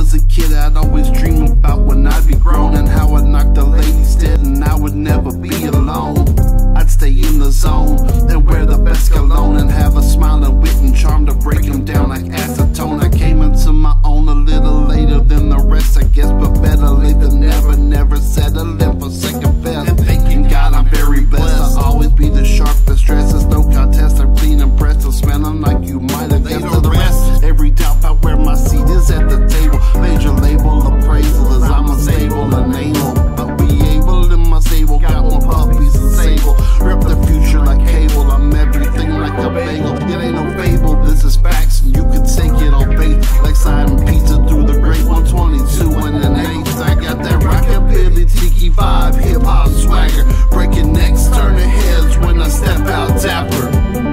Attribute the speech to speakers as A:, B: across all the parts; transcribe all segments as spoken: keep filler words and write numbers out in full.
A: was a kid, I'd always dream about when I'd be grown, and how I'd knock the ladies dead and I would never be alone. I'd stay in the zone and wear the best cologne and have a smile and wit and charm to break them down like acetone. I came into my own a little later than the rest, I guess, but better late than never. Never settling for second best, and thanking God I'm very blessed. I'll always be the sharpest dressed. There's no contest, I'm clean and pressed, I'm smelling like you might have guessed the rest. Every doubt about where my seat is at the table, major label appraisal is I'm unstable and anal, but we able in my stable, got more puppies than sable. Rip the future like cable, I'm everything like a bagel. It ain't no fable, this is facts, and you can take it on bait, like sliding pizza through the great one twenty-two and an eight. I got that rockabilly tiki vibe, hip hop swagger, breaking necks, turning heads when I step out dapper.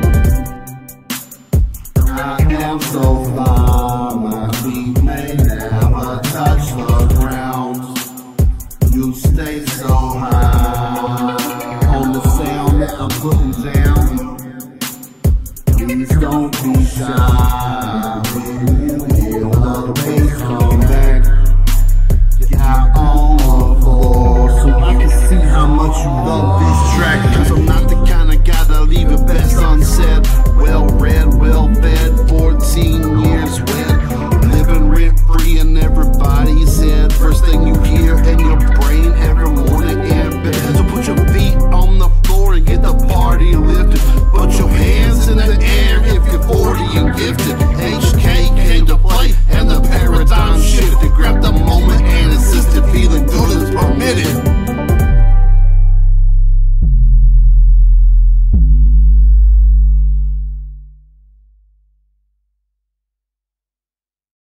A: I am so far, my feet may never touch the ground. You stay so high on the sound that I'm putting down. Please don't be shy when you hear the bass come.